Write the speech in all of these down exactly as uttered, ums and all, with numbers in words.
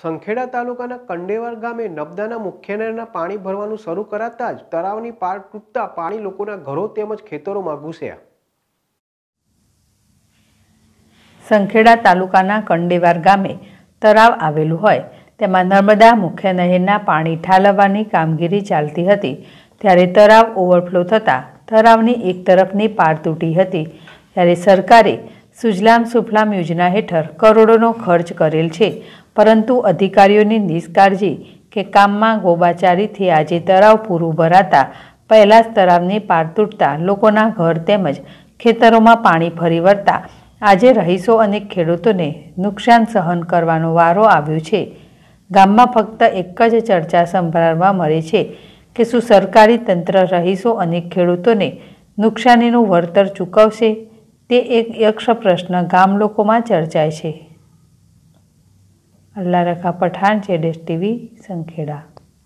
સંખેડા તાલુકાના કંડેવાર ગામે નબદાના મુખ્ય નહેરના પાણી ભરવાનું શરૂ કરાતા જ તળાવની પાળ તૂટતા પાણી લોકોના ઘરો તેમજ ખેતરોમાં ઘૂસ્યા। સંખેડા તાલુકાના કંડેવાર ગામે તળાવ આવેલું હોય તેમાં નર્મદા મુખ્ય નહેરના પાણી ઠાલવવાની કામગીરી ચાલતી હતી ત્યારે તળાવ ઓવરફ્લો થતાં તળાવની એક તરફની પાળ તૂટી હતી। ત્યારે સરકારે સુજલામ સુફલામ યોજના હેઠળ કરોડોનો ખર્ચ કરેલ છે, પરંતુ અધિકારીઓની નિષ્કાળજી કે કામમાં ગોબાચારીથી આજે તળાવ પૂરું ભરાતા પહેલા જ તળાવની પાળ તૂટતા લોકોના ઘર તેમજ ખેતરોમાં પાણી ફરી વળતા આજે રહીશો અને ખેડૂતોને નુકસાન સહન કરવાનો વારો આવ્યો છે। ગામમાં ફક્ત એક જ ચર્ચા સંભળાવવા મળે છે કે શું સરકારી તંત્ર રહીશો અને ખેડૂતોને નુકસાનીનું વળતર ચૂકવશે, તે એક યક્ષ પ્રશ્ન ગામ લોકોમાં ચર્ચાય છે। અલ્લાહ રખા પઠાણ, જેડેશ ટીવી, સંખેડા।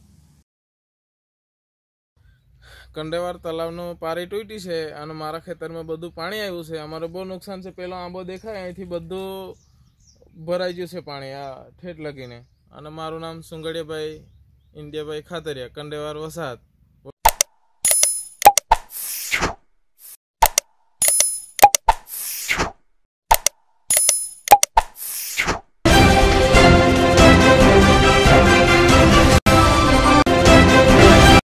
કંડેવાર તલાવનું પારી તૂટી છે અને મારા ખેતરમાં બધું પાણી આવ્યું છે। અમારે બહુ નુકસાન છે। પેલો આંબો દેખાય અહીંથી બધું ભરાઈ ગયું છે પાણી આ ઠેઠ લગીને। અને મારું નામ સુંગડિયાભાઈ ઇન્ડિયાભાઈ ખાતરિયા, કંડેવાર વસાહત।